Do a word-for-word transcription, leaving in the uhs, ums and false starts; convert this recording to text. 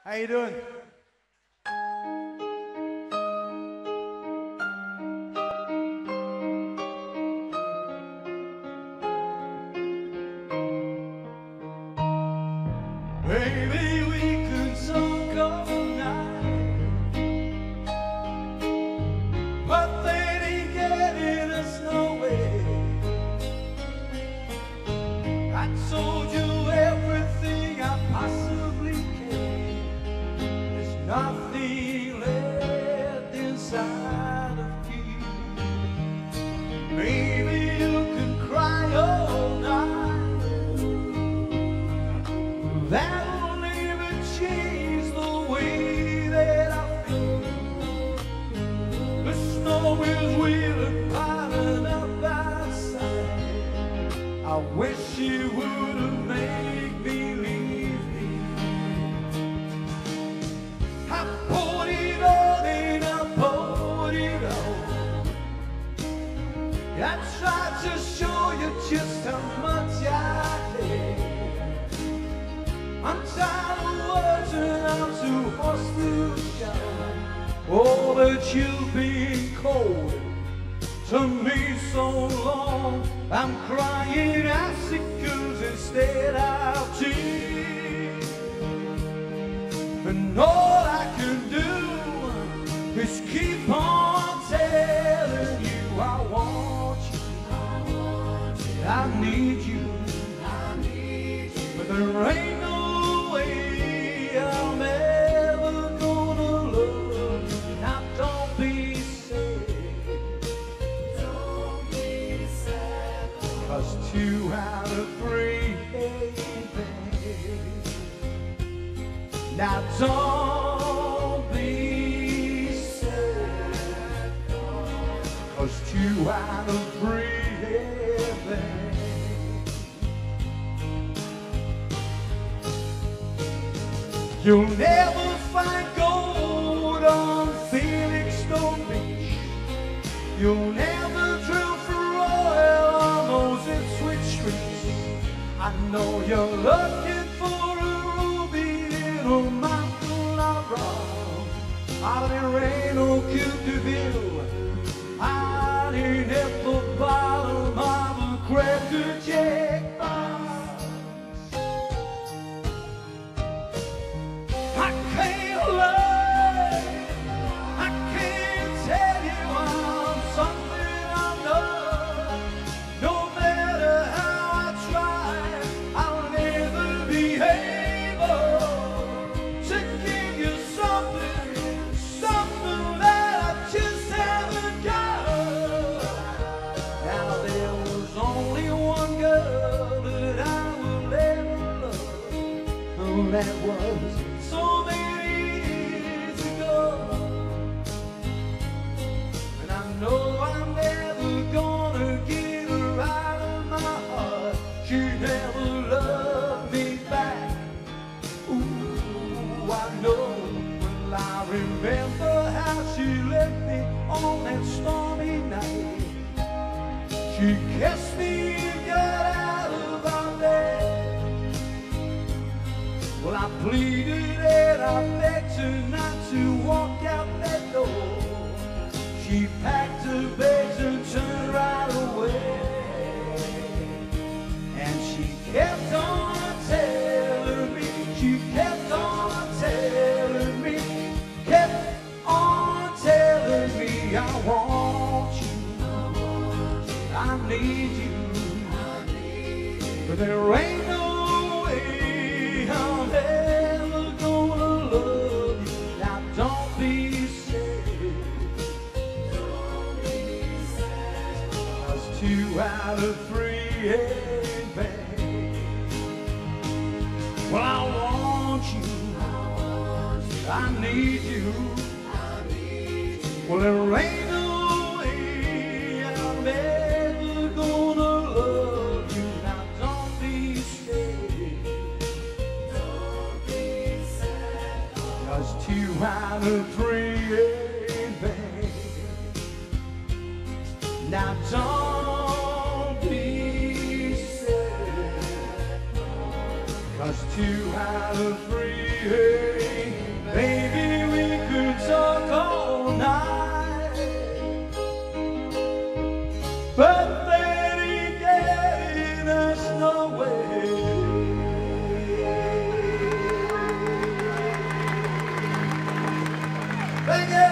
How you doing? Baby, we could talk all night, but they ain't getting us nowhere. I told you everything I possibly can. There's nothing left inside of you. Maybe you can cry all night. That'll never change the way that I feel. The snow is really piling up outside. I wish you would have made me leave me. I poured it all and I poured it all. I tried to show you just how much I care. I'm tired of words and I'm too hoarse to shout. Oh, but you've been cold to me so long. I'm crying icicles instead of tears. And all I can do is keep on telling you I want you, I, want you. I need you, I need you. But there ain't no I'm ever gonna love you. Now don't be sad, don't be sad, 'cause two out of three ain't bad. Now don't be sad, 'cause two out of three ain't bad. You'll never find gold on Felixstowe Beach. You'll never drill for oil on those Ipswich streets. I know you're looking for a ruby in a mountain of rock. Out in rain or Cupidville, out in at the bottom of a cracker jack box. That was so many years ago, and I know I'm never gonna get her out of my heart. She never loved me back. Ooh, I know. Well, I remember how she left me on that stormy night. She kissed me and got out of our bed. Well, I pleaded and I begged her not to walk out that door. She packed her bags and turned right away. And she kept on telling me, she kept on telling me, kept on telling me, I want you, I want you, I need you, I need you. But there ain't no way I'm ever gonna love you. Now don't be sad, don't be sad, 'cause two out of three ain't bad. Well, I want you, I want you, I need you, I need you. Well, there ain't no way I'm ever gonna love you. Now don't be sad, don't be sad, 'cause two out of three ain't bad. Now don't be sad, 'cause two out of three ain't Thank you.